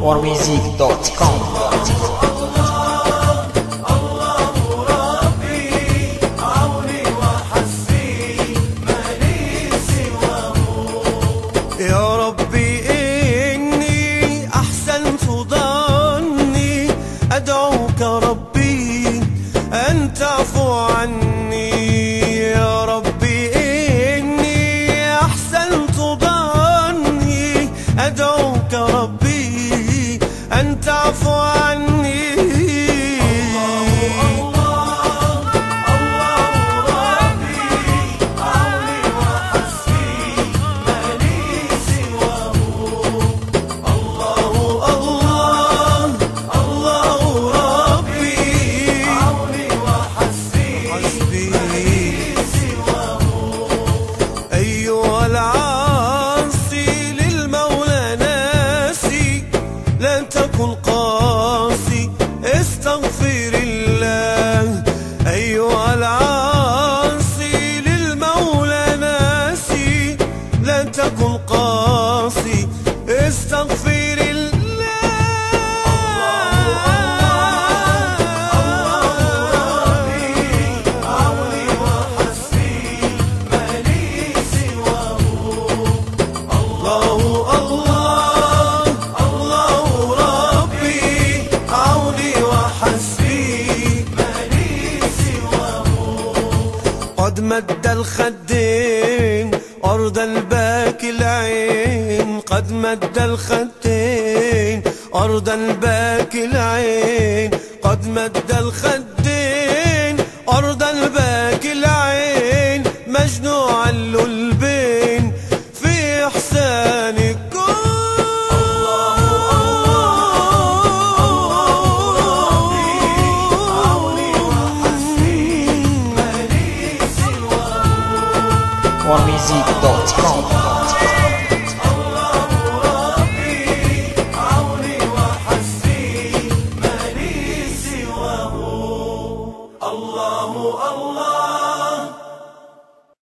warmusic.com. يا ربي إني أحسنت ظني أدعوك ربي أن تعفو عني. يا ربي إني أحسنت ظني أدعوك ربي أن تعفو عني. أيها العاصي للمولى ناسي لا تكن قاسي استغفر الله. أيها العاصي للمولى ناسي لا تكن قاسي استغفر الله. قد مد الخدين أرض الباكي العين. قد مد الخدين أرض الباكي العين. قد مد الخدين أرض الباكي العين. مجنوعا للبين في إحسانك. warmusic.com.